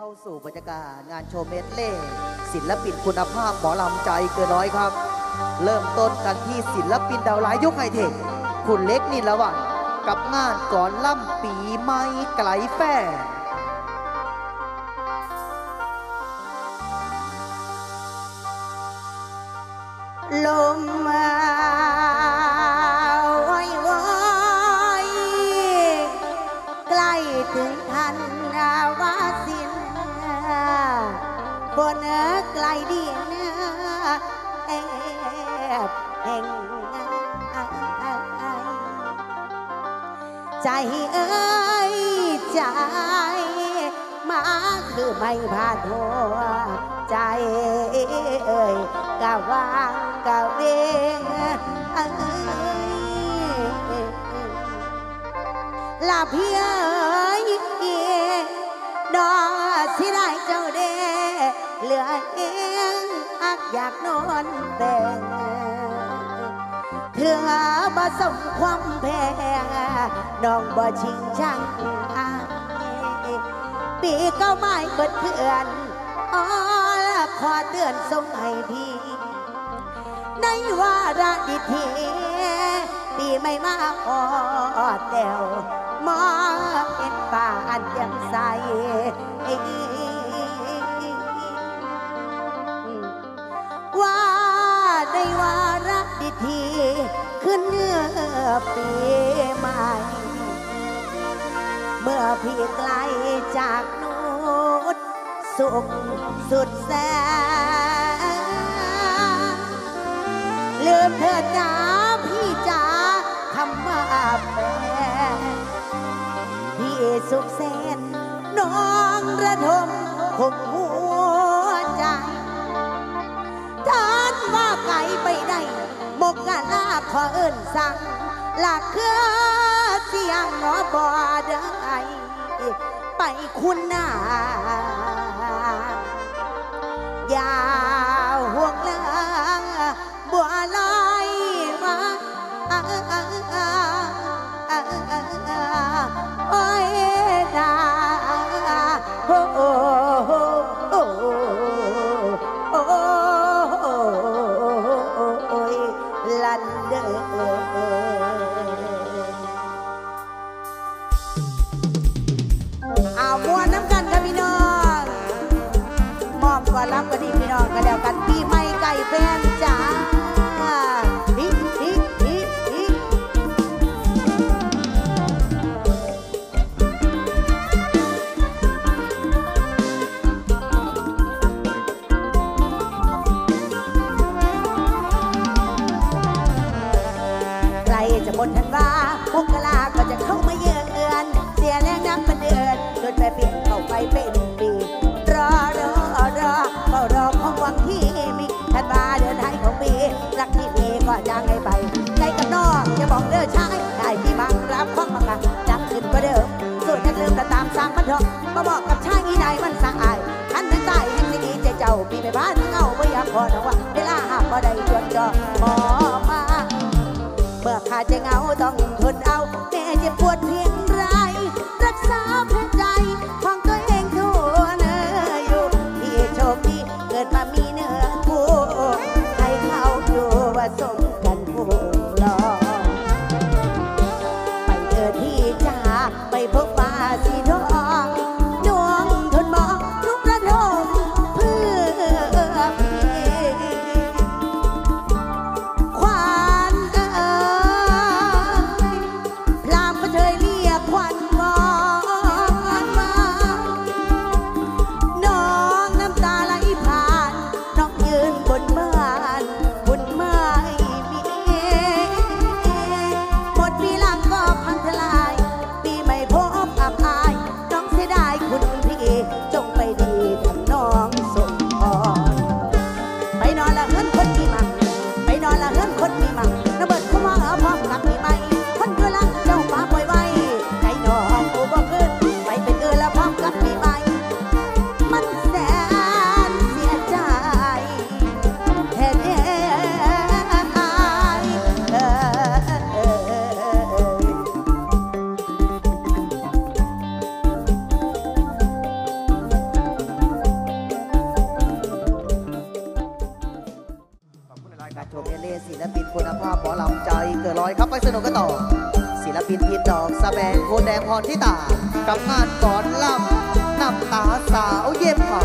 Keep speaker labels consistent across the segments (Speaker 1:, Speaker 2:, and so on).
Speaker 1: สู่บรรยากาศงานโชว์เมดเล่ศิลปินคุณภาพหมอลำใจเกินร้อยครับ เริ่มต้นกันที่ศิลปินดาวร้ายยกไฮเทคคุณเล็กนิลวันกับงานก่อนล่ำปีใหม่ไกลแฟ
Speaker 2: ลมว้อยใกล้ถึงทันวาสินบนไกลดินแอบแห่งใจเอ้ยใจมาคือไม่ผ่านหัวใจเอ้ยกะวางกะเวงลาเพียเอีดอกสิได้เจ้าเด้เหลือเองอักอยากนอนแต่งเธอบ่สมความแพงน้องบ่ชิงช่างปีเก้าไม้เปิดเพื่อนขอเตือนส่งให้พี่ในวาระดิทีปีไม่มาอดเดวมองเห็นป่าอันยังใสว่าในวาระดิทีขึ้นเนื้อปีใหม่เมื่อพี่ไกลจากนู้นสุขสุดแสนลืมเถิดจ้าพี่จ๋าคำว่าแฟนพี่สุขแสนน้องระทมคงหัวใจท่านว่าไกลไปได้มกกะลาขอเอิ้นสั่งลากเครือเสียงหนอบอได้ไปคุณหน้าอย่าห่วงลังบัวลอยมาโอ้ยนาโอ้โอ้โอ้โอ้ยลันเดอเอาม้วนน้ำกันกับพี่น้องมอมก่อนรับก็ดีพี่น้องก็แล้วกันปีใหม่ไก่แฟนจ้าฮิฮิฮิฮิใครจะบ่นทันว่ามกลาก็จะเข้ามาเยือนเสียแรงน้ำมันเดือนโดนไปเปลี่ยนเข้าไปเป็นปีรอเฝ้ารอของหวังที่มีทันว่าเดือนไทยของปีรักที่มีก็จางให้ไปใจกับน้องจะบอกเด้อชายได้ที่บังรับฟังบังกันจับขึ้นกว่าเดิมส่วนนักเริ่มก็ตามสร้างมันเถอะมาบอกกับชายอีใดมันสะอายท่านนั้นได้แห่งนี้ใจเจ้าปีไม่บ้านเอาไม่อยากพอนะว่าเวลาหากบ่ได้จวนจอมอมาเมื่อขาดใจเหงาต้องทนเอาแม่เจ็บปวดเพียงไรรักษาแผลใจของตัวเองทั่วเนื้ออยู่ที่โชคดีเกิดมามีเนื้อคู่ให้เขาดูว่าสมกันผู้หล่อไปเจอที่จ้าไปพบป่าสีทองดวงทนมองทุกระทมเพื่อพี่ขวานพรามก็เชยเรียกควันมอง
Speaker 1: อยครับไปสนุกกันต่อศิลปินทีนดอกสะแบงโคแดงพรทิตากับงานก่อนล่ำน้ำตาสาวเย็บผ่า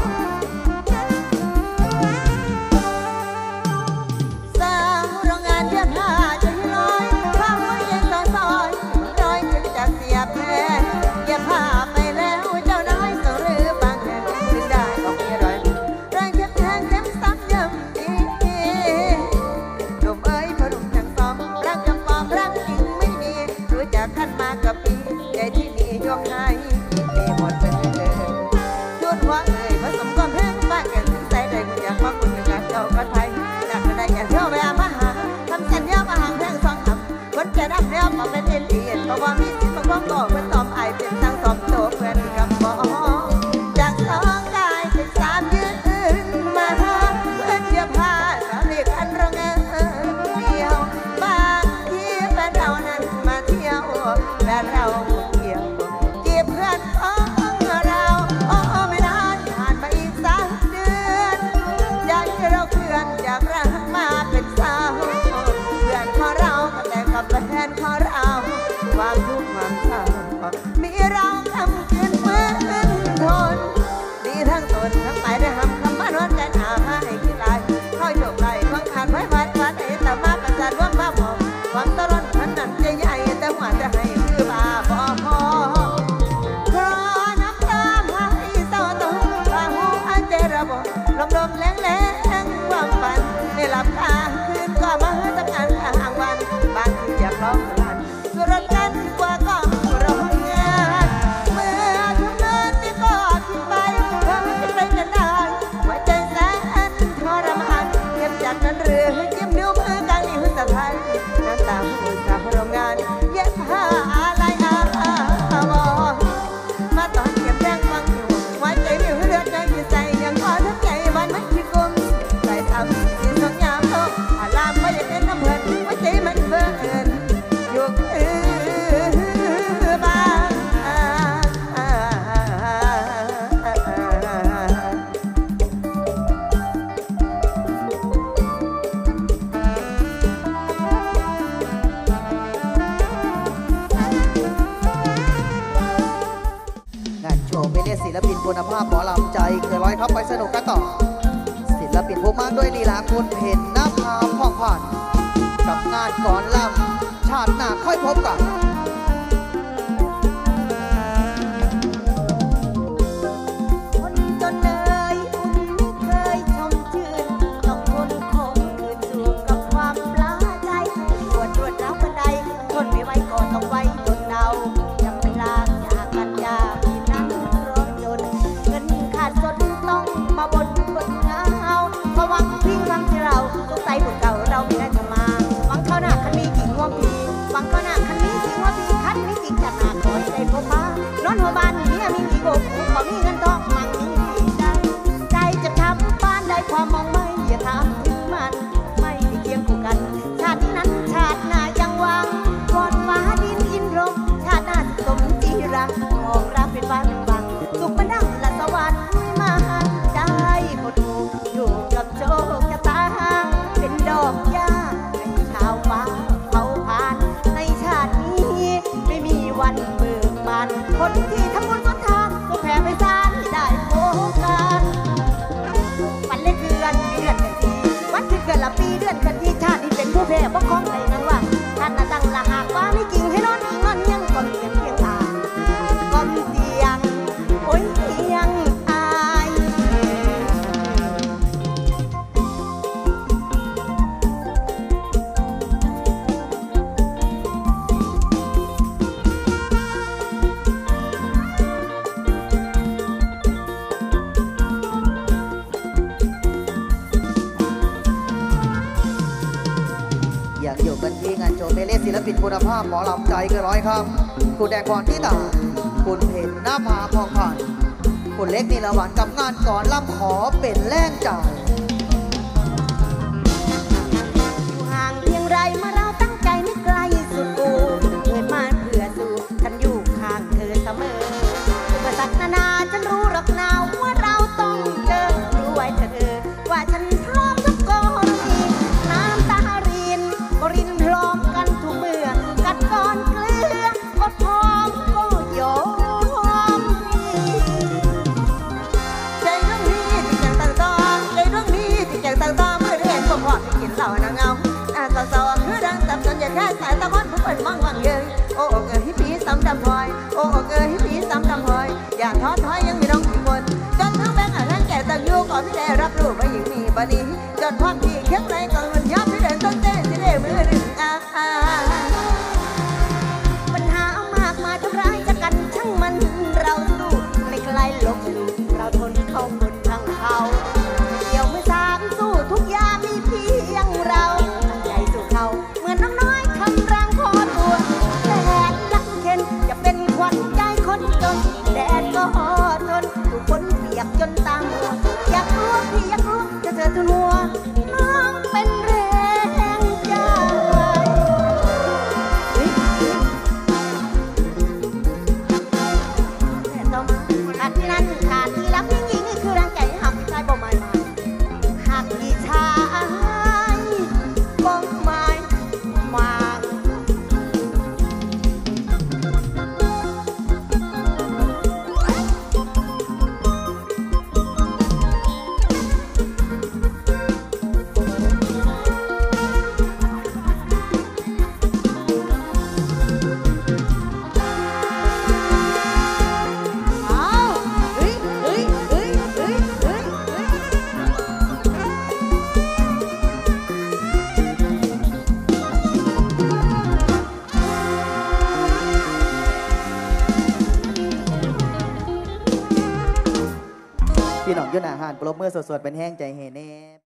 Speaker 2: สาวโรงงานเย็บผ้าใจลอยข้ามไม่ยังซอยรอยจึงจะเสียแผลเย็บผ้าไปแล้วเจ้าน้อยสรือบางแห่งถึงได้ออกมีรอยแรงเจ็บแทงเจ็บซ้ำย้ำอีหนุ่มเอ้ยพอหนุ่มยังซ้อมรักยังปลอมรักจริงไม่มีรู้จักกันมากับปีใจที่มียกให้มีหมดเป็นเลยชุดหัวเอ้ยผสมความแห้งบ้านกันถึงใจได้อยากมาคุณกันเจ้ากันไทยอยากได้แก่เที่ยวไปอามาหาทำเส้นเดียวมาห่างแพงสองคำคนจะรักแล้วมาเป็นเอ็นดีเอ็นเพราะว่ามีสิทธิ์มาฟ้องต่อเพื่อนตอมไอเป็นทั้งสองโตเพื่อนกับหมอจากสองกายเป็นสามยืนมาหาเพื่อนเทียบผ้าสามเรียกอันโรงงานเดียวบางที่แฟนเรานั้นมาเที่ยวแฟนเราเที่ยวจีบเพื่อนของเราโอ้ไม่นานผ่านมาอีก3 เดือนอยากให้เราเพื่อนจากรักมาเป็นสาวเพื่อนของเราก็แต่งกับแฟนของเราความทุกข์ความเศร้ามีเราคำคืนฟื้นทนดีทั้งตนทั้งไปได้ทำคำมั่นวันแต่หนาให้คิดลายเข้าโยกไหลฟังขาดไว้พัดพัดให้แต่มาประจันว่ามาบอกความตลอดพันนั้นจะใหญ่แต่หวานจะให้คือบาบอพอเพราะน้ำตาให้เศร้าตกบาหูอันเจระบลมลมแรงแรงความฝันไม่หลับตาคืนก็มาทำงานทางวันบางทีอยากร้องลั่นสุรกันกว่าก็ร้องงานเมื่อทุกเมื่อที่ก็ทิ้งไปเธอจะไปกันได้หัวใจแสนทรมานเก็บจากนั้นเรือให้ยิ้มนิ้วมือกลางนิ้วสะพานน้ำตาผู้สาวโรงงานเย็บผ้าอะไรวอมาตอนเก็บแดงฟังอยู่หัวใจมีเลือดใจที่ใจยังพอทับใจวันมันที่กุมใส่ซ้ำที่สองยามโตอาลามไม่อยากเป็นน้ำเพลินหัวใจมันเบิ่นอยู่บ้าน
Speaker 1: งานโชว์เป็นศิลปินคุณภาพหมอลำใจเกินร้อยครับไปสนุกกันต่อศิลปินผู้มากด้วยลีลาคุณเพ็ญนภาพ่องผ่านกับงานก่อนลำชาติหน้าค่อยพบกัน
Speaker 2: คนจนเลยอุ่นไม่เคยชมชื่นต้องคนคงคืนสู่กับความปลาใจปวดรวดร้าวบันไดทนไม่ไหวก่อนต้องไว้ทนเดายังไม่ลากจากกันยาพี่นั้นร้อนจนเงินขาดจนต้องมาบนเงาเพราะหวังพิงหวังที่เราสงสัยบุญเก่าเราไม่ได้จะมาหวังเขาหน้าคันมีจริงว่าพี่หวังเขาหน้าคันมีจริงว่าพี่คันมีจริงจากหน้าขอให้ได้พบมานอนหัวบ้านเนี่ยมีกี่กบขอมีเงินทองมั่งมีได้ใจจะทำบ้านได้ความมองไม่อย่าถามถึงมันไม่ได้เคียงคู่กันชาตินี้นั้นชาติหน้ายังหวังก่อนฟ้าดินอินลมชาติหน้าสมจีรังของรักเป็นฟ้าเป็นฟังสุขมันดังละสวรรค์มาได้หมดอยู่กับโชคชะตาเป็นดอกหญ้าให้ชาวฟ้าเขาผ่านในชาตินี้ไม่มีวันเบิกบานคนที่ทำบุญสุนทานก็แผ่ไปสร้างให้ได้โอกาสวันเล็กเดือนมีเดือนกันทีวันที่เกิดละปีเดือนกันทีชาตินี้เป็นผู้แพ้เพราะของใครนั้นว่าท่านน่ะตั้งละหากว่าไม่จริงให้นอนอิงนอนยังก่อนเพียงเพียงตาก่อนเตียงโอ้ยเตียงอาย
Speaker 1: ยังอยู่กันที่งานโชว์เมเล่ศิลปินคุณภาพหมอลำใจเกินร้อยครับคุณแดงพรทิตาคุณเพ็ญนภาพ่องผ่านคุณเล็กนิรวันกับงานก่อนลำขอเป็นแรงใจ
Speaker 2: อยู่ห่างเพียงไรมาเราตั้งใจไม่ไกลสุดกูเกิดมาเพื่อสู้ฉันอยู่ข้างเธอเสมออุปสรรคนานาฉันรู้หรอกนาว่าเราต้องเจอรู้ไว้เธอว่าฉันพร้อมทุกกรณีน้ำตารินก็รินพร้อมกันทุกเมื่อ
Speaker 3: เศร้านางเงาเศร้าคือดังสับสนอย่าแค่สายตะวันผู้เป็นมั่งวังเยยโอ้เอ๋ยผีซ้ำดำพลอยโอ้เอ๋ยผีซ้ำดำพลอยอย่าท้อถอยยังมีน้องอีกคนจนทั้งแบงค์อ่านแก่ตั้งอยู่ก่อนที่ได้รับรู้ว่ายังมีบัดนี้จนความที่เข้มแรงก่อนมันย้ำที่เดินต้นเต้นที่ได้มือหนึ่งปัญหามากมายทำร้ายจะกันช่างมันเราสู้ไม่ไกลหลบหลีกเราทนเข้าบนทางเขาเดี่ยวไม่สามสู้ทุกอย่างมีเพียงเราตั้งใจสู้เขาเหมือนน้องน้อยคำรางคอตัวแดดรักเข็นจะเป็นขวัญใจคนจนแดดก็ทนถูกฝนเปียกจนตามัวอยากรู้พี่อยากรู้จะเจอทุนหัวน้องเป็นแรงใจขาดที่นั่นขาดที่รักยิ่งยิ่งคือแรงใจหักที่ชายบ่หมายหักที่ชายบ่หมายมา
Speaker 1: พี่น้องอยุ่หนาหานปรบมือสดๆเป็นแห้งใจเฮเน่